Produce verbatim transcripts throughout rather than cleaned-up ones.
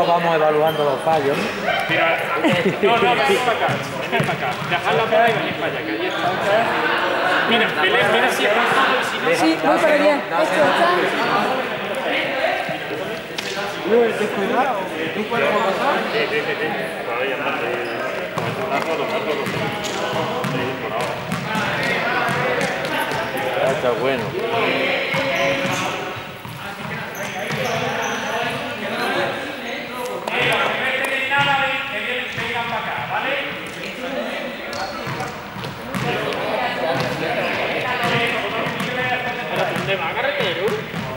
nosotros vamos evaluando los fallos. Mira, no, no, venid para acá, venid para acá. Dejad la peda y venid para allá, que allí está. Mira, Belén, mira si es pasado y si no... Sí, voy para allá. Esto está... Luis, ten cuidado. ¿Tú puedes pasar? Sí, sí, sí, sí. Todavía no te... Está bueno. ¿Dónde va, carretero?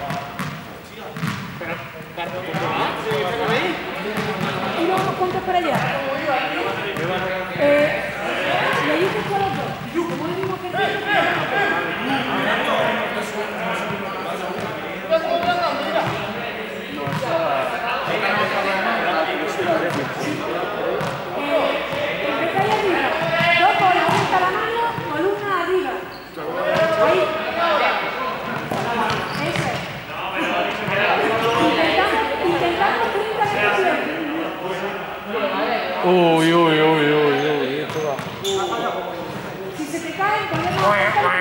Y vamos juntos para allá. Eh, ¿le dices por otro? ¿Cómo le digo que empezáis arriba. Dos con la punta a la mano, columna arriba. Ahí. Eso. Intentamos, intentamos treinta repeticiones. Uy, uy, uy, uy, uy, esto va. Si se te caen, ponemos la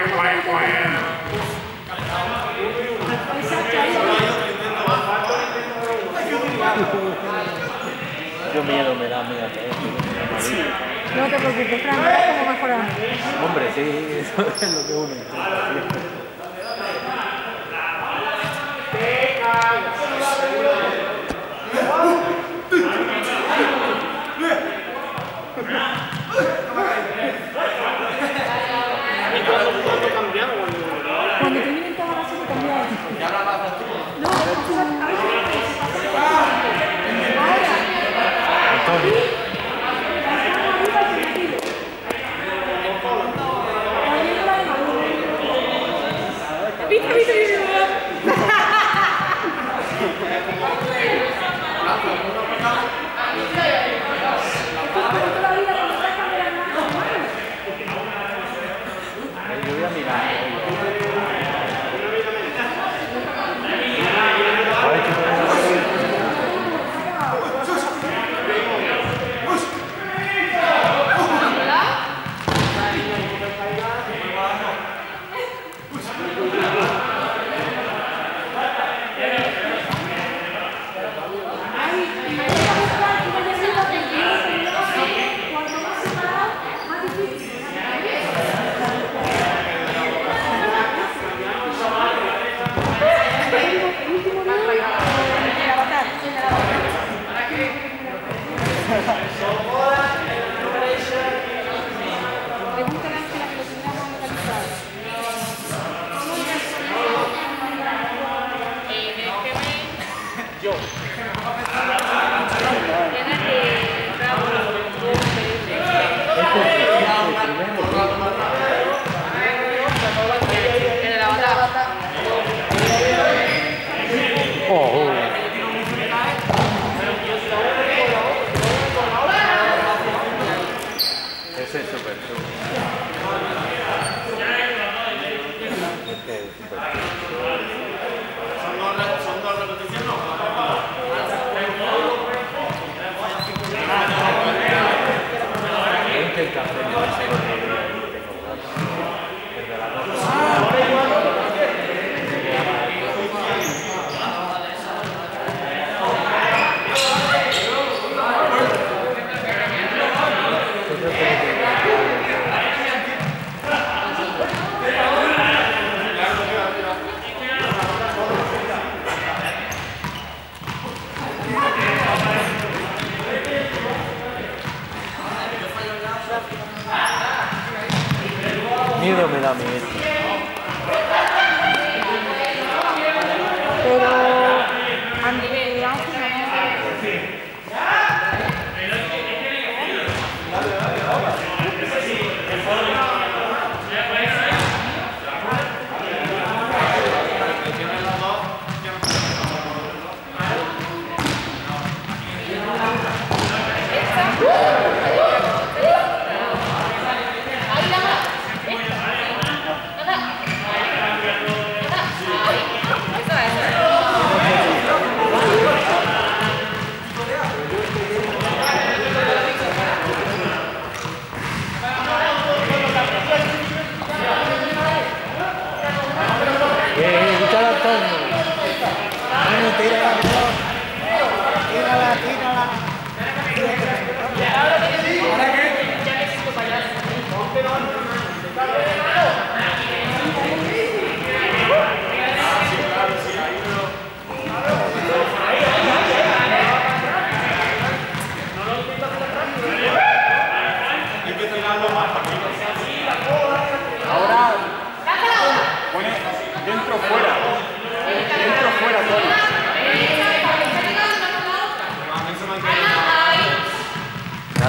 Exacto, ahí. Yo miedo me da, mira. No te preocupes, Fran, verás cómo mejorar. Hombre, sí, eso es lo que uno intenta. Cuando terminen todas las cosas cambiadas. No, ahora. Antonio. ¿Viste, viste, viste? Yo voy a mirar. Oh, ese es súper chulo. Este es súper chulo. Son dos repeticiones, ¿no? Voy a intentar hacer yo ese otro día y tengo claro. Desde la noche. Miedo me da a mí esto. Pero André Ángel Ahí la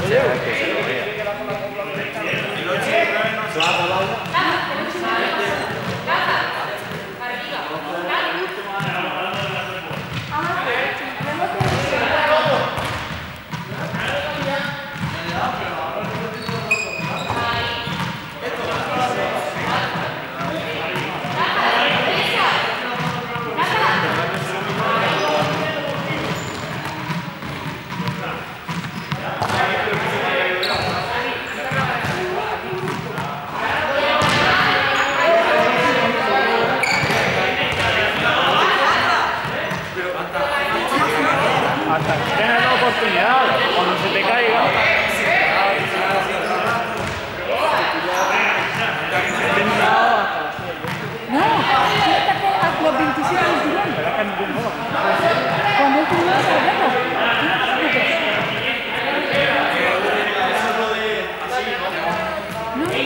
se ve que se lo vea. Hasta que tengas la oportunidad, cuando se te caiga. No, fíjate que a los veintisiete veintiuno. Cuando él terminó esa guerra. No, solo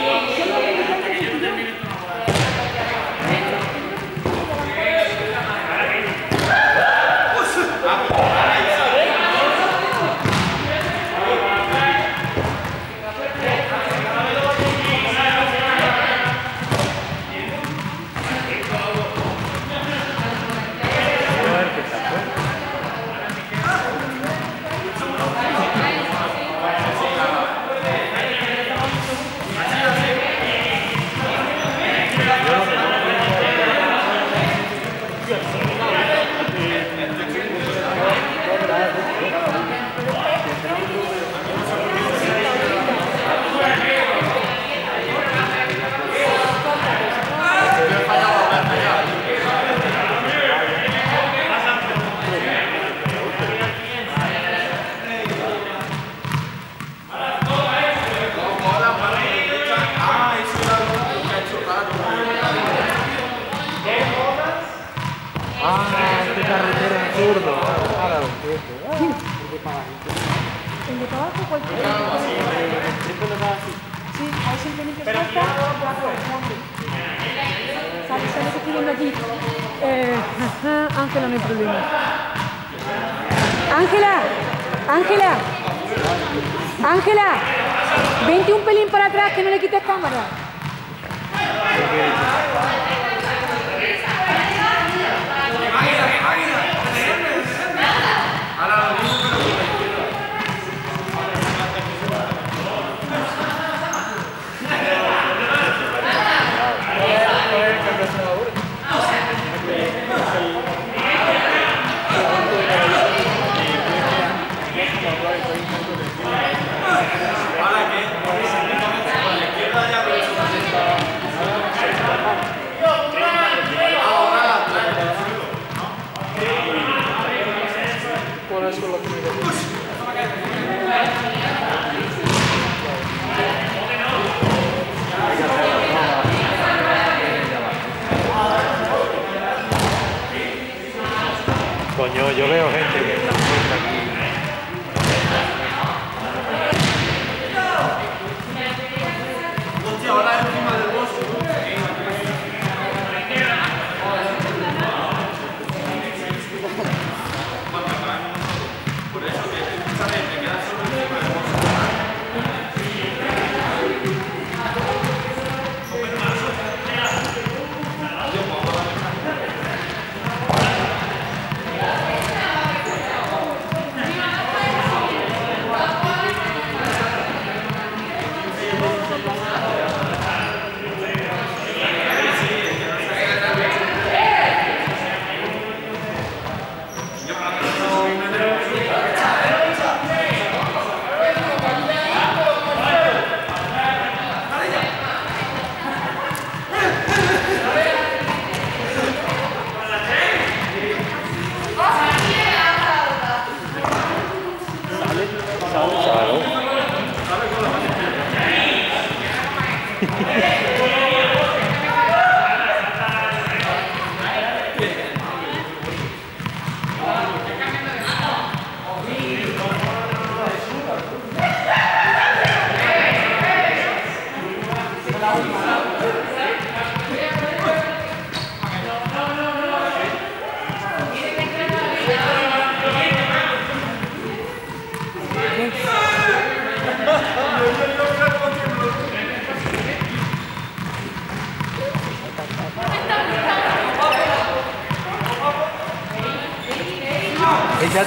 zurdo. El de tabaco cualquiera. Sí, hay simplemente falta. Sale, sale que estoy viendo aquí. Eh, Ángela, no hay problema. Ángela, Ángela, Ángela, vente un pelín para atrás que no le quites cámara. Coño, yo veo gente que está puesta aquí. Hostia, ahora encima del boss. Por eso que escúchame, te quedas solo encima del boss.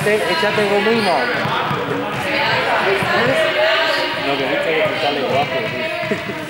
échate, échate gomina. No, que viste que te sale guapo, tío.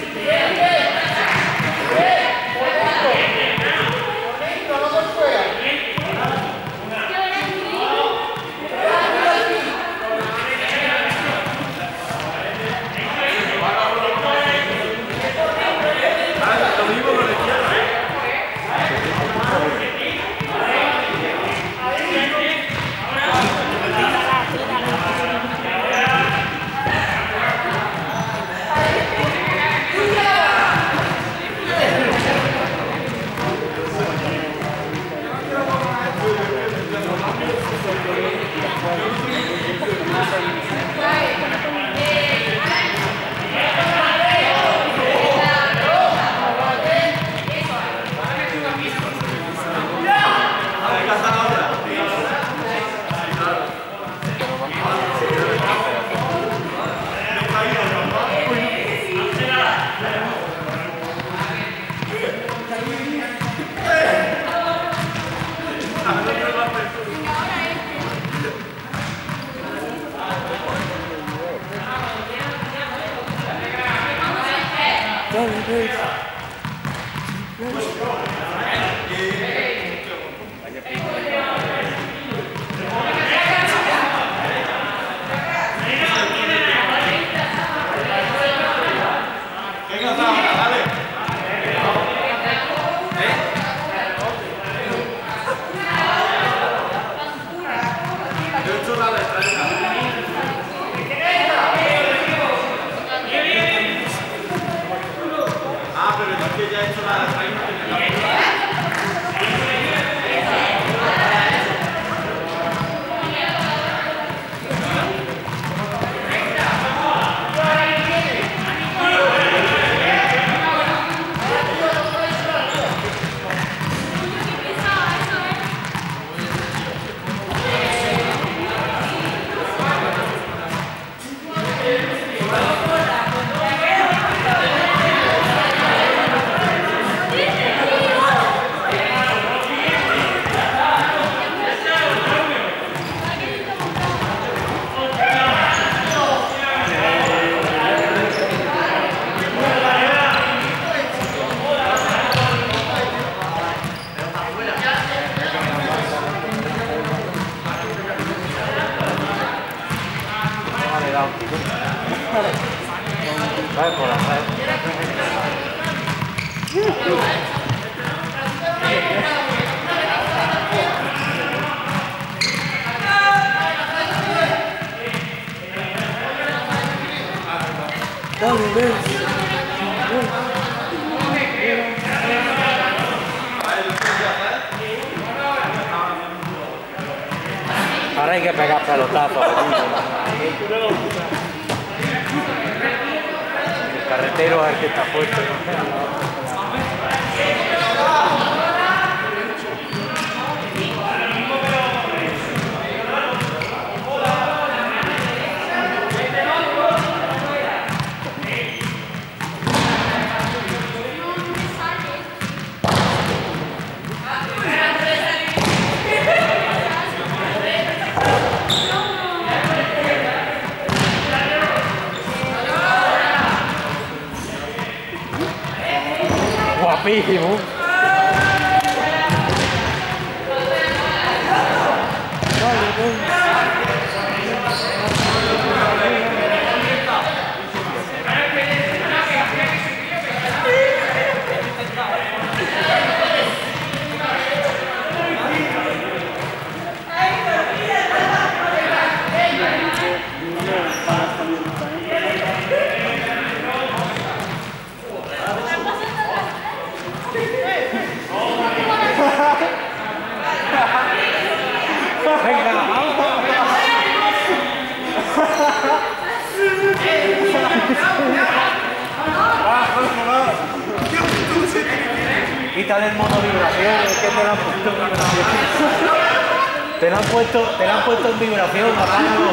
Vai por la vai. Dale, ven. Ahora hay que pegar pelotazos. El carretero es el que está fuerte. Guapísimo. Quítale el modo vibración, es que te lo han puesto en vibración. Te lo han puesto, te lo han puesto en vibración, apágalo.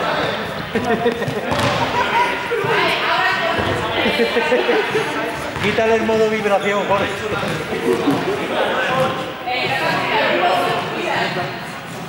Quítale el modo vibración, Jorge.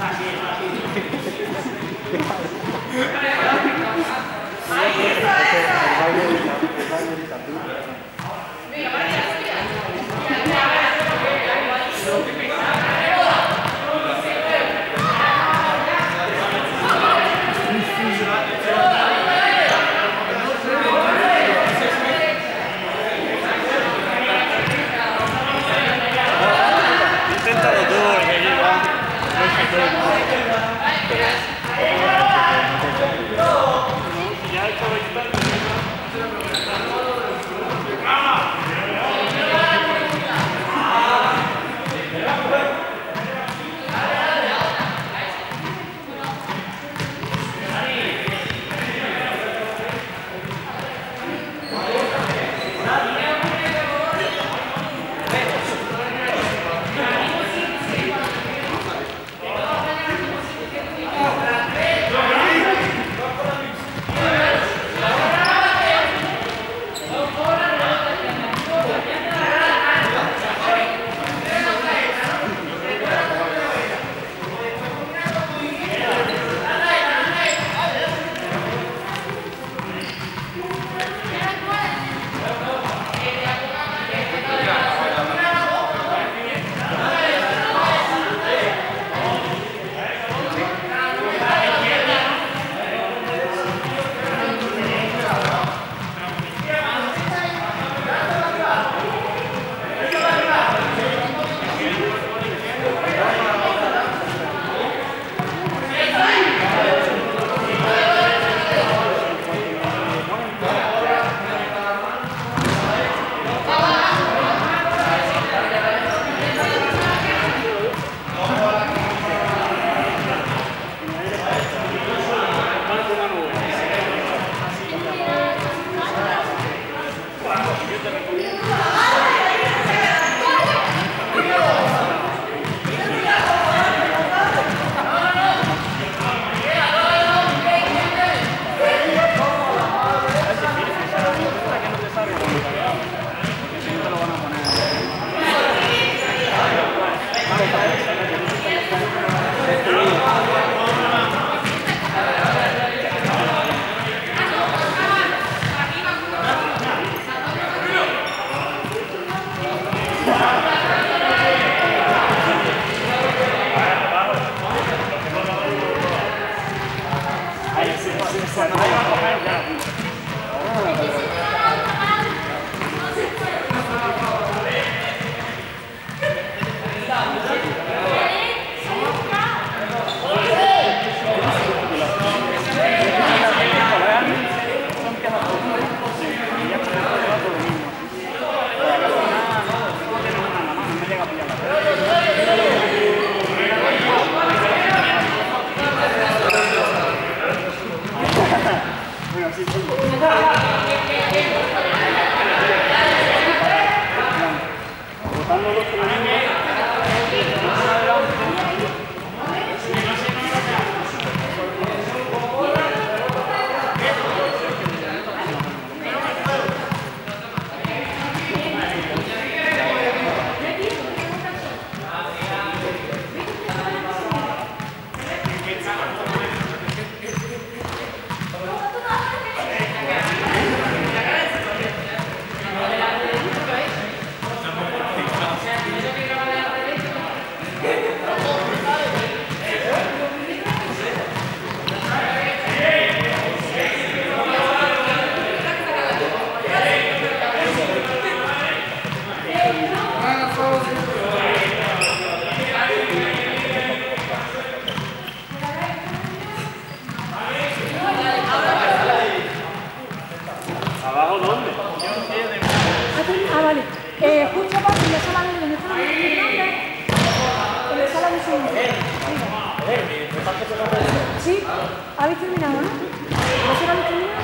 Sí, habéis terminado, ¿no? ¿Vosotros habéis terminado?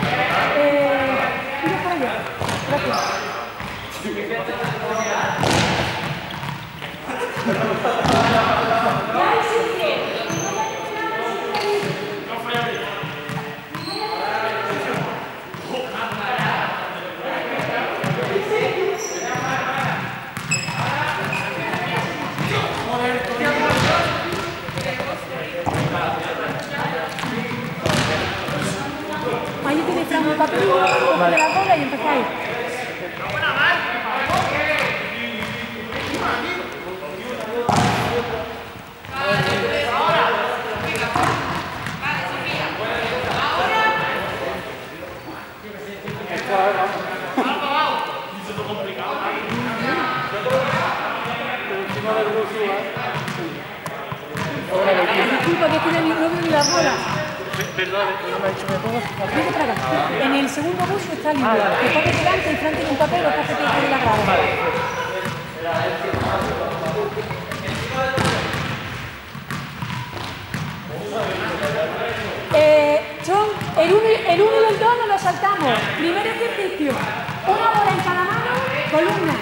Eh, mira para allá. papelito, cogéis la bola y empezáis. Disculpa, que es que no veo ni la bola. Perdón, no me ha dicho que me pongo. Vete para acá. En el segundo buzo está libre. Te pones delante y Fran tiene un papel, lo que hace que te la grada. Eh, son el uno el uno y el dos nos lo saltamos. Primer ejercicio. Una bola en cada mano, columna.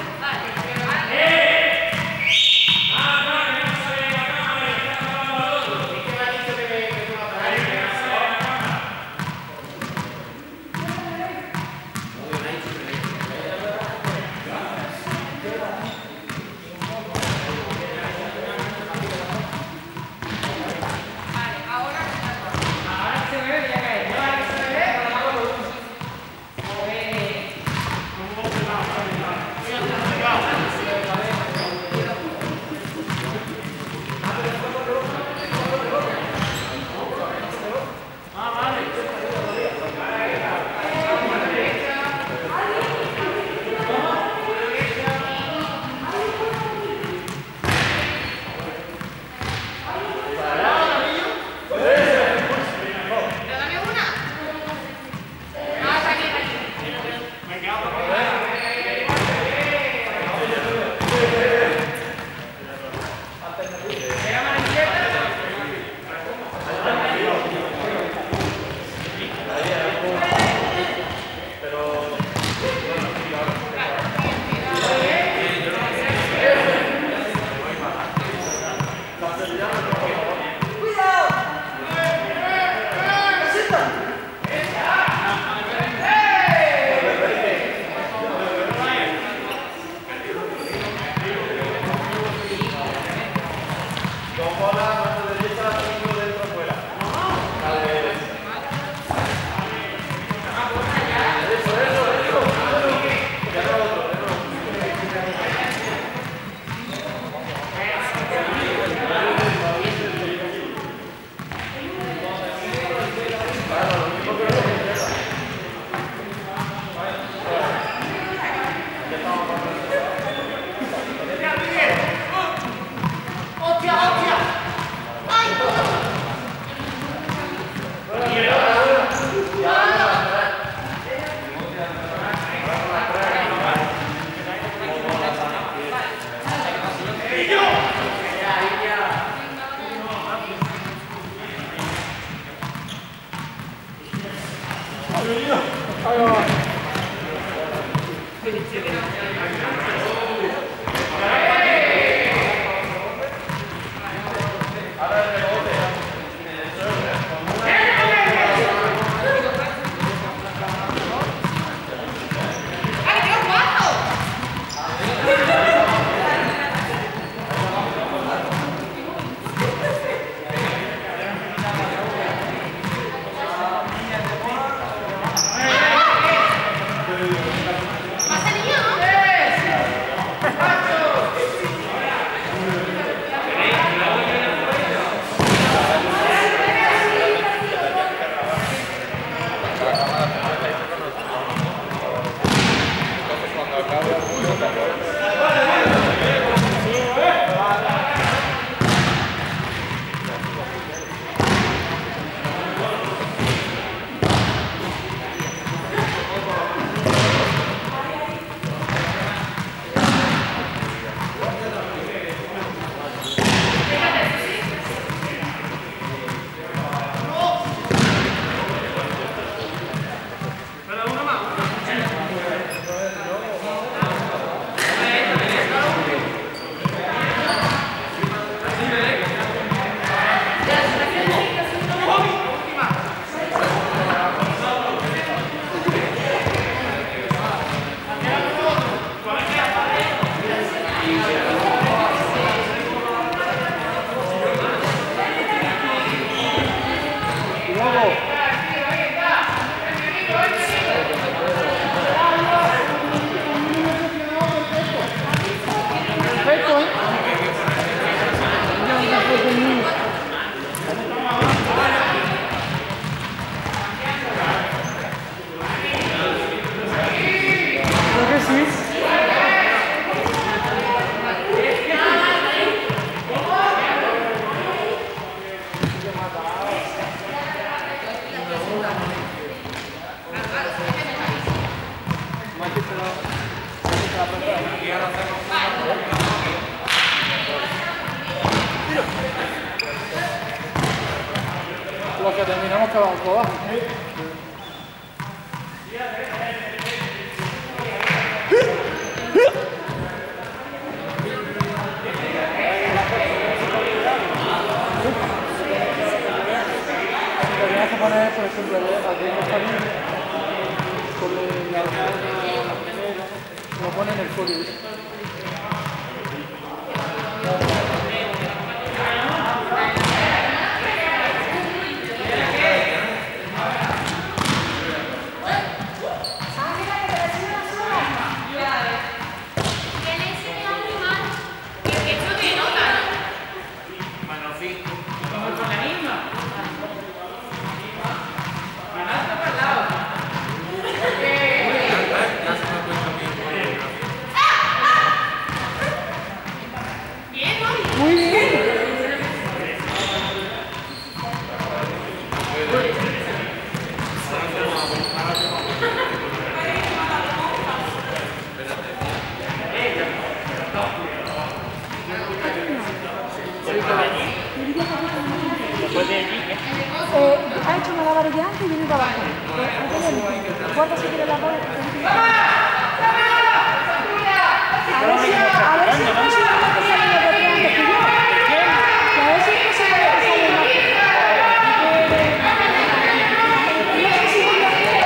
acabado por abajo. Tendrías que poner, por ejemplo, aquí en esta línea, lo pone en el folio. Muy bien. Después de allí, ¿qué? Eh, ha hecho malabares de antes y viene para abajo. Guarda si quiere la bola. A ver si, a ver si es posible que salga de atrás antes que yo. A ver si es posible que salga más. No sé si voy a hacer.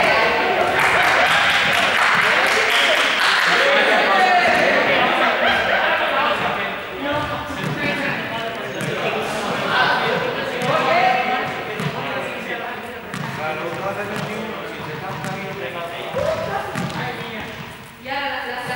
Claro, no hace veintiuno, si se canta bien. Ya, la, la,